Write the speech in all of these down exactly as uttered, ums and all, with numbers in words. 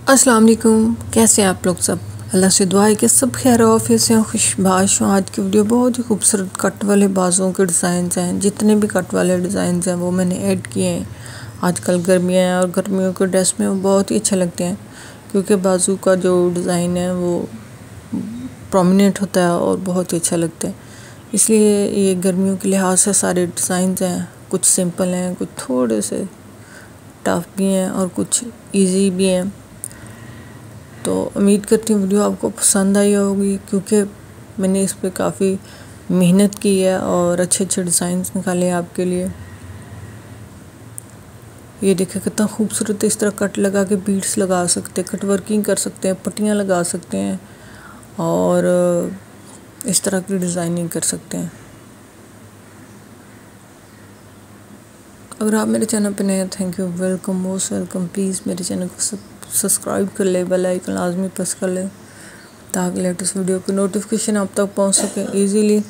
अस्सलाम वालेकुम। कैसे हैं आप लोग सब? अल्लाह से दुआ है कि सब खैर ऑफिस से खुशबाश हों। आज की वीडियो बहुत ही खूबसूरत कट वाले बाजुओं के डिज़ाइन हैं। जितने भी कट वाले डिज़ाइन हैं वो मैंने ऐड किए हैं। आजकल गर्मियाँ हैं और गर्मियों के ड्रेस में वो बहुत ही अच्छे लगते हैं क्योंकि बाजू का जो डिज़ाइन है वो प्रोमिनेंट होता है और बहुत ही अच्छा लगता है। इसलिए ये गर्मियों के लिहाज से सारे डिज़ाइन हैं। कुछ सिंपल हैं, कुछ थोड़े से टफ भी हैं और कुछ ईजी भी हैं। तो उम्मीद करती हूँ वीडियो आपको पसंद आई होगी क्योंकि मैंने इस पे काफ़ी मेहनत की है और अच्छे अच्छे डिज़ाइंस निकाले हैं आपके लिए। ये देखिए कितना खूबसूरत, इस तरह कट लगा के बीड्स लगा सकते हैं, कट वर्किंग कर सकते हैं, पट्टियाँ लगा सकते हैं और इस तरह की डिज़ाइनिंग कर सकते हैं। अगर आप मेरे चैनल पे नए हैं, thank you, welcome, most welcome. Please मेरे चैनल को सब्सक्राइब कर ले, बेल आइकन लाजमी प्रेस कर ले ताकि लेटेस्ट वीडियो की नोटिफिकेशन आप तक पहुंच सके इजीली।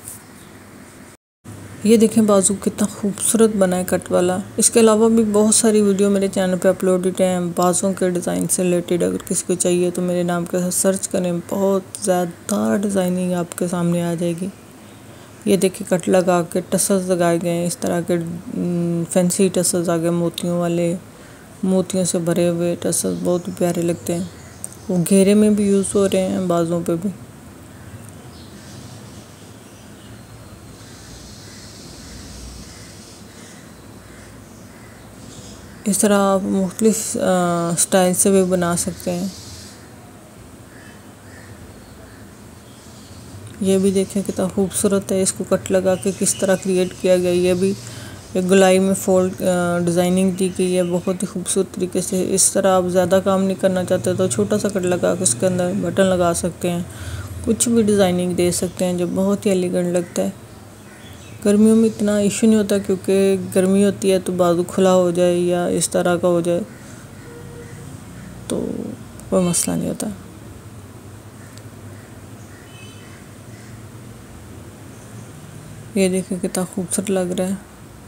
ये देखें बाजू कितना खूबसूरत बना है कट वाला। इसके अलावा भी बहुत सारी वीडियो मेरे चैनल पे अपलोडेड हैं बाजों के डिज़ाइन से रिलेटेड। अगर किसी को चाहिए तो मेरे नाम के साथ सर्च करें, बहुत ज़्यादा डिज़ाइनिंग आपके सामने आ जाएगी। ये देखिए कट लगा के टसल्स लगाए गए हैं, इस तरह के फैंसी टसल्स आ गए, मोतियों वाले, मोतियों से भरे हुए टसल्स बहुत प्यारे लगते हैं। वो घेरे में भी यूज़ हो रहे हैं, बाजों पे भी। इस तरह आप मुख्तलिफ स्टाइल से भी बना सकते हैं। ये भी देखें कितना खूबसूरत है, इसको कट लगा के किस तरह क्रिएट किया गया। ये भी एक गुलाई में फोल्ड डिज़ाइनिंग दी गई है बहुत ही खूबसूरत तरीके से। इस तरह आप ज़्यादा काम नहीं करना चाहते तो छोटा सा कट लगा के उसके अंदर बटन लगा सकते हैं, कुछ भी डिज़ाइनिंग दे सकते हैं जो बहुत ही एलिगेंट लगता है। गर्मियों में इतना इशू नहीं होता क्योंकि गर्मी होती है तो बाजू खुला हो जाए या इस तरह का हो जाए तो कोई मसला नहीं होता। ये देखिए कितना खूबसूरत लग रहा है।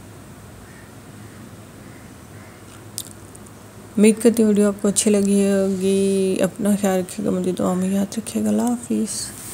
उम्मीद करती हूँ वीडियो आपको अच्छी लगी होगी। अपना ख्याल रखिएगा, मुझे दुआ में याद रखिएगा। अल्लाह हाफिज़।